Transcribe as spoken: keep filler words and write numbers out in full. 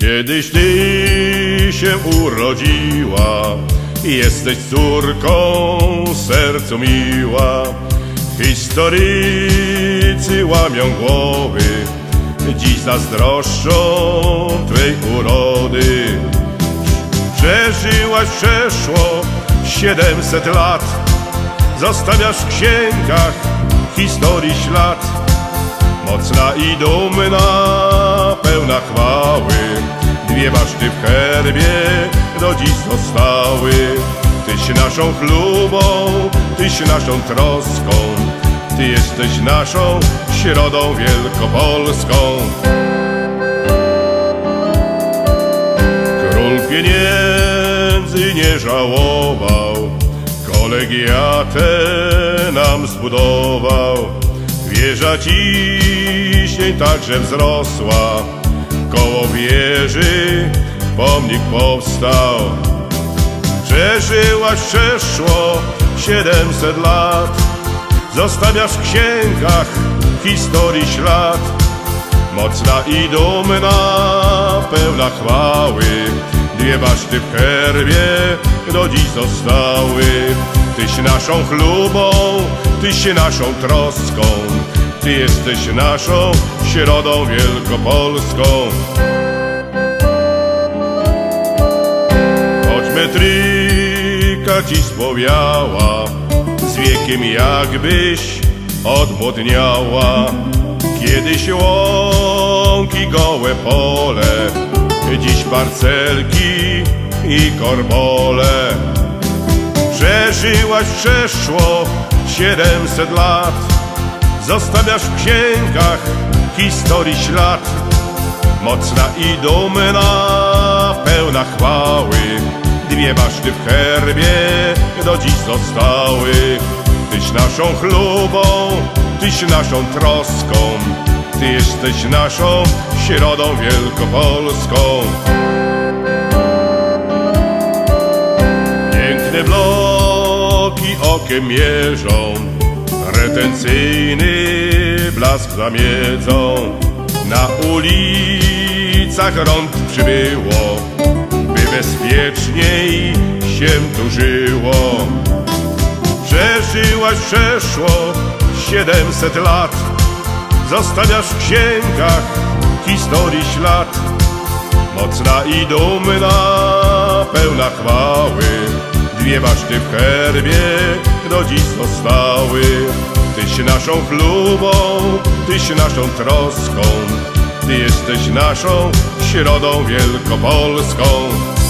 Kiedyś Ty się urodziła, jesteś córką sercu miła. Historycy łamią głowy, dziś zazdroszczą Twej urody. Przeżyłaś, przeszło siedemset lat, zostawiasz w księgach historii ślad. Mocna i dumna, pełna chwały, dwie maszty w herbie do dziś zostały. Tyś naszą chlubą, Tyś naszą troską, Ty jesteś naszą środą wielkopolską. Król pieniędzy nie żałował, kolegiatę nam zbudował. Wieża ciśnień także wzrosła, koło wieży pomnik powstał. Przeżyłaś, przeszło siedemset lat, zostawiasz w księgach historii ślad. Mocna i dumna, pełna chwały, dwie maszty w herbie do dziś zostały. Tyś naszą chlubą, Tyś naszą troską, Ty jesteś naszą środą wielkopolską. Choć metryka Ci spowiała, z wiekiem jakbyś odmłodniała. Kiedyś łąki, gołe pole, dziś parcelki i korbole. Przeżyłaś, przeszło siedemset lat, zostawiasz w księgach historii ślad. Mocna i dumna, pełna chwały, dwie maszty w herbie do dziś zostały. Tyś naszą chlubą, Tyś naszą troską, Ty jesteś naszą środą wielkopolską. Piękne bloki okiem mierzą, retencyjny blask zamiedzą. Na ulicach rąk przybyło, by bezpieczniej się tu żyło. Przeżyłaś, przeszło siedemset lat, zostawiasz w księgach historii ślad. Mocna i dumna, pełna chwały, dwie maszty w herbie do dziś zostały. Tyś naszą chlubą, Tyś naszą troską, Ty jesteś naszą środą wielkopolską.